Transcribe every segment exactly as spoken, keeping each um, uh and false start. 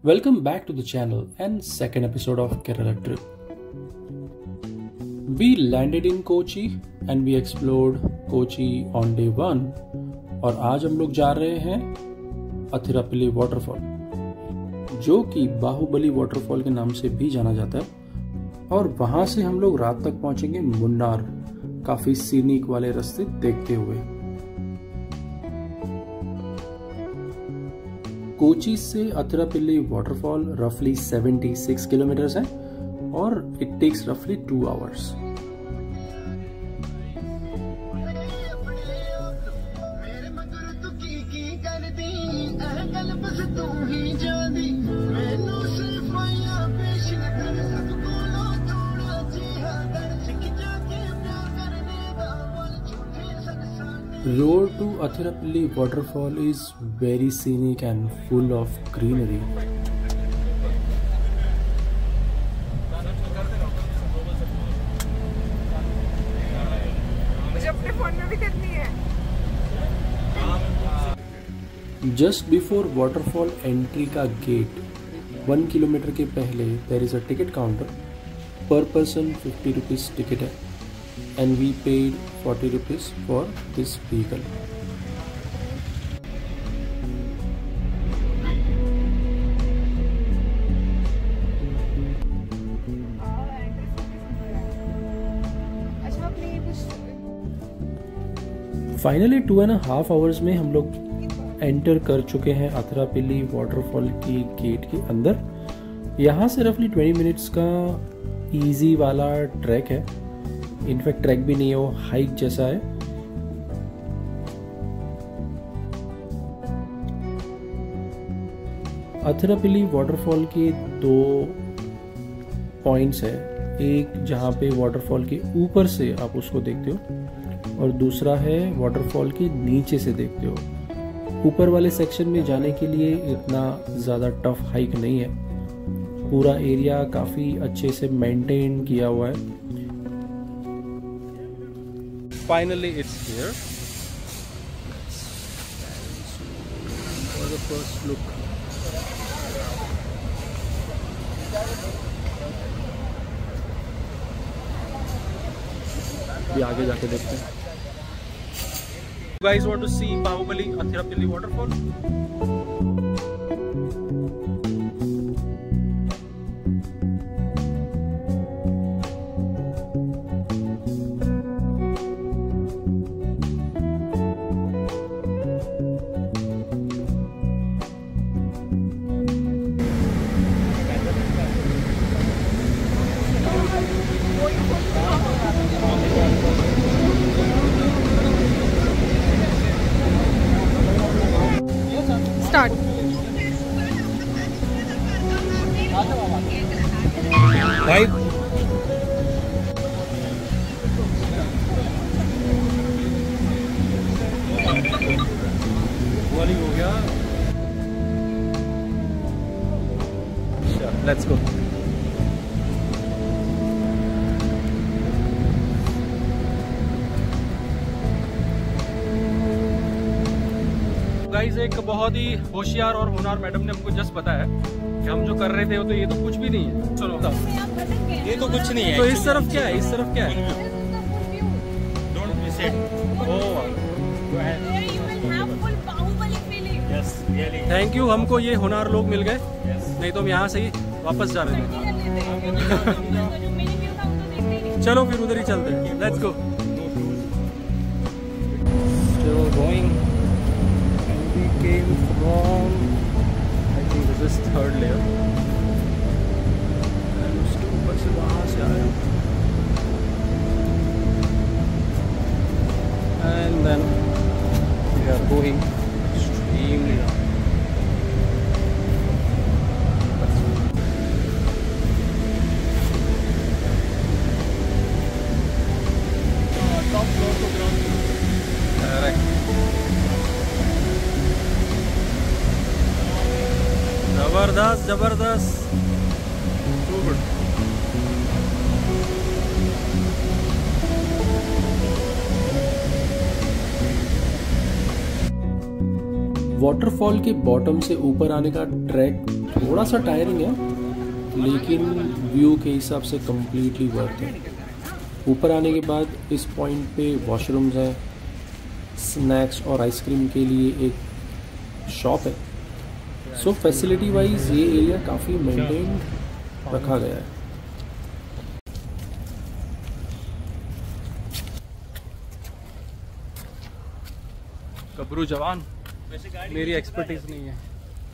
Welcome back to the channel and second episode of Kerala trip. We landed in Kochi and we explored Kochi on day one और आज हम लोग जा रहे हैं Athirappilly waterfall, जो कि बाहुबली वाटरफॉल के नाम से भी जाना जाता है। और वहां से हम लोग रात तक पहुंचेंगे मुन्नार, काफी सीनिक वाले रास्ते देखते हुए। कोची से अथिरापल्ली वाटरफॉल रफली छिहत्तर किलोमीटर्स है और इट टेक्स रफली two hours. Road to Athirapalli waterfall is very scenic and full of greenery. मुझे अपने फोन में भी करनी है। Just before waterfall entry का गेट वन किलोमीटर के पहले there is a ticket counter. Per person fifty rupees ticket है and we paid forty rupees for this vehicle. Finally two and half hours में हम लोग एंटर कर चुके हैं अथिरापल्ली वाटरफॉल के गेट के अंदर। यहाँ से रफली ट्वेंटी मिनट्स का इजी वाला ट्रैक है। इनफैक्ट ट्रैक भी नहीं है, वो हाइक जैसा है। अथिरापल्ली वाटरफॉल के दो पॉइंट्स है, एक जहाँ पे वाटरफॉल के ऊपर से आप उसको देखते हो और दूसरा है वाटरफॉल के नीचे से देखते हो। ऊपर वाले सेक्शन में जाने के लिए इतना ज़्यादा टफ हाइक नहीं है, पूरा एरिया काफ़ी अच्छे से मेंटेन किया हुआ है। Finally, it's here. For the first look. ये आगे जाके देखते हैं। You guys want to see Bahubali Athirapalli waterfall? Start. Right? वाली हो गया। Let's go. गाइस, एक बहुत ही होशियार और होनहार मैडम ने हमको जस्ट बताया कि हम जो कर रहे थे वो तो ये तो कुछ भी नहीं है। चलो ये तो कुछ नहीं है। तो इस तरफ क्या है, इस तरफ क्या है? Don't miss it. Oh, Go ahead. Yes, really. Thank you, हमको ये होनहार लोग मिल गए, Yes. नहीं तो हम यहाँ से ही वापस जा रहे थे। चलो फिर उधर ही चलते हैं। Let's go. Still going. And we came from, I think this is third layer. And उसके ऊपर से वहाँ से आया। And then we are going extremely down. Top floor to ground floor. Correct. जबरदस्त जबरदस्त। Too good. वाटरफॉल के bottom से ऊपर आने का ट्रैक थोड़ा सा टायरिंग है, लेकिन व्यू के हिसाब से कम्प्लीटली वर्थ है। ऊपर आने के बाद इस पॉइंट पे वॉशरूम्स हैं, स्नैक्स और आइसक्रीम के लिए एक शॉप है। सो फैसिलिटी वाइज ये एरिया काफ़ी मेंटेन रखा गया है। गबरू जवान, मेरी एक्सपर्टीज नहीं है।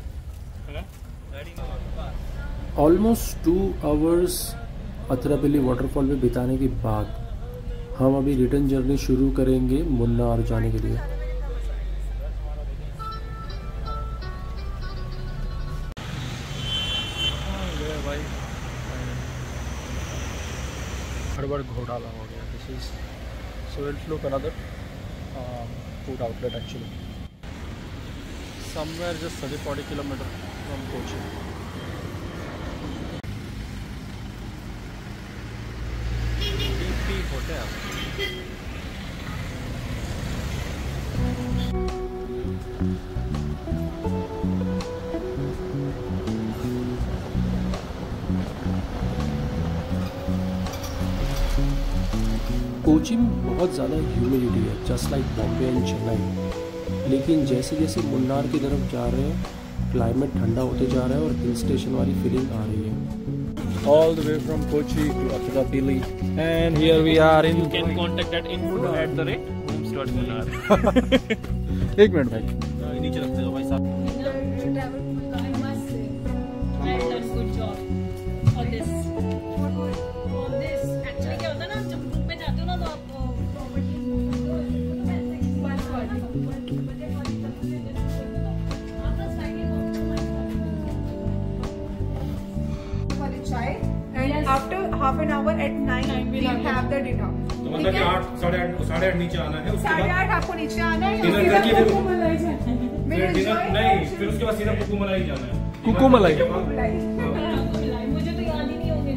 Almost two hours Athirappilly waterfall में बिताने के बाद हम अभी रिटर्न जर्नी शुरू करेंगे मुन्नार जाने के लिए। हड़बड़ घोटाला हो गया। This is so it's look another food outlet actually somewhere just thirty forty kilometer from Kochi. D P Hotel. Kochi में बहुत ज़्यादा ह्यूमिडिटी है, just like Bombay and Chennai. लेकिन जैसे जैसे मुन्नार की तरफ जा रहे हैं क्लाइमेट ठंडा होते जा रहा है और हिल स्टेशन वाली फीलिंग आ रही है। All the way from Kochi to Atrapalli, and here we are in. You can contact that info at the rate homes dot munar. एक मिनट भाई, नीचे रख दो भाई साहब। After half an hour at nine, we have the dinner. तो मतलब कि आठ साढ़े आठ साढ़े आठ नीचे आना है, उसके साढ़े बाद आठ आपको नीचे आना है। डिनर करके फिर फिर डिनर नहीं, फिर उसके बाद सीधा कुकू मलाई जाना है। कुकू मलाई। मुझे तो याद ही नहीं होगी।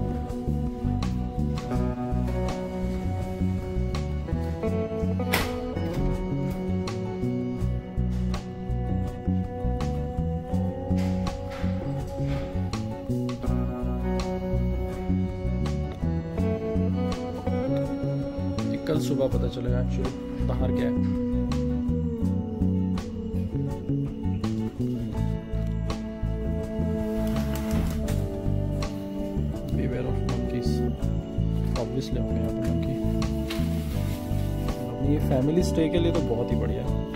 कल सुबह पता चलेगा एक्चुअली बाहर क्या है। Beware of monkeys. Obviously होंगे यहाँ पे monkey। ये फैमिली स्टे के लिए तो बहुत ही बढ़िया है।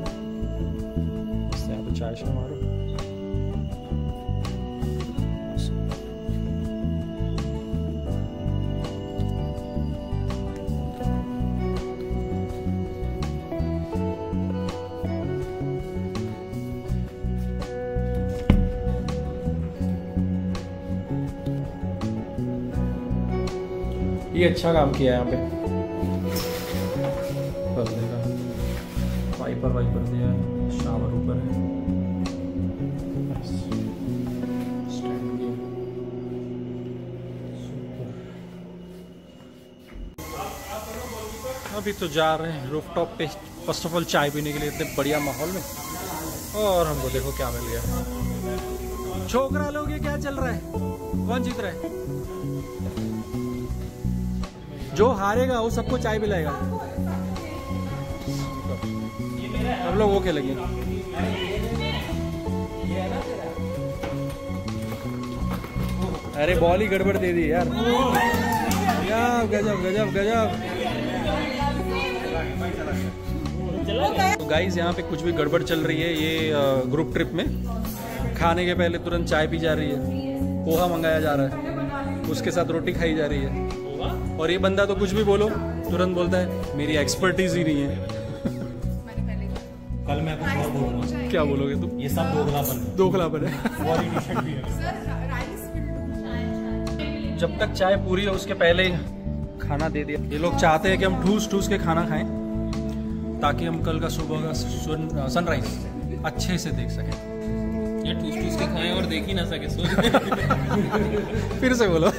इससे यहाँ पे चाय शाय मारो। ये अच्छा काम किया है यहाँ पे, बदले का वाइपर वाइपर दिया है, शावर ऊपर है। अभी तो जा रहे हैं रूफटॉप पे फर्स्ट ऑफ ऑल चाय पीने के लिए इतने बढ़िया माहौल में, और हमको देखो क्या मिल गया। छोकरा लोग ये क्या चल रहा है, कौन जीत रहा है? जो हारेगा वो सबको चाय पिलाएगा। हम लोग वो खेलेंगे। अरे बॉल ही गड़बड़ दे दी यार। गजब गजब गजब गजब। तो गाइस यहाँ पे कुछ भी गड़बड़ चल रही है। ये ग्रुप ट्रिप में खाने के पहले तुरंत चाय पी जा रही है, पोहा मंगाया जा रहा है, उसके साथ रोटी खाई जा रही है, और ये बंदा तो कुछ भी बोलो तुरंत बोलता है मेरी एक्सपर्टीज ही नहीं है। कल मैं कुछ और बोलूंगा। क्या बोलोगे तुम? ये सब दोगलापन है। दोगलापन है। जब तक चाय पूरी हो उसके पहले खाना दे दिया। ये लोग चाहते हैं कि हम ठूस ठूस के खाना खाएं ताकि हम कल का सुबह का सनराइज अच्छे से देख सकें। ये ठूस ठूस के खाएं और देख ही ना सके। फिर से बोलो।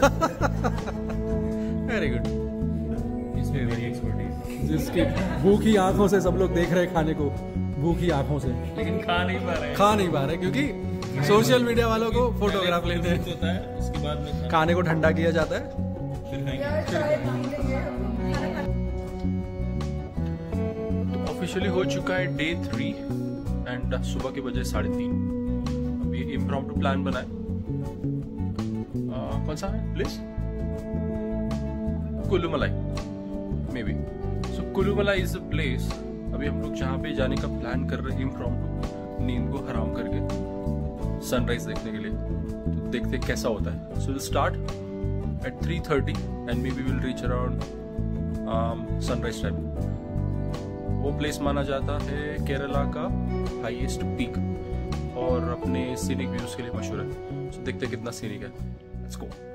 Very good. इसमें मेरी एक्सपर्टीज। जिसकी भूखी आंखों से सब लोग देख रहे हैं खाने को, भूखी आंखों से, लेकिन खा नहीं पा रहे खा नहीं पा रहे क्योंकि सोशल मीडिया वालों को फोटोग्राफ लेते हैं। होता है उसके बाद में खाने को ठंडा किया जाता है। फिर खाएंगे। तो ऑफिशियली हो चुका है डे थ्री एंड सुबह के बजे साढ़े तीन। अब ये इम्प्रॉम्प्टू प्लान बना है। कौन सा है place? Kullumalai maybe. So Kullumalai is a place अभी हम लोग जहाँ पे जाने का प्लान कर रहे हैं इम्प्रॉम्प्टू, नींद को हराम करके सनराइज देखने के लिए। तो देखते कैसा होता है। So will start at three thirty and maybe will reach around sunrise time. वो प्लेस माना जाता है केरला का हाईएस्ट पीक और अपने सीनिक व्यूज के लिए मशहूर है। सो देखते कितना सीनिक है। लेट्स गो।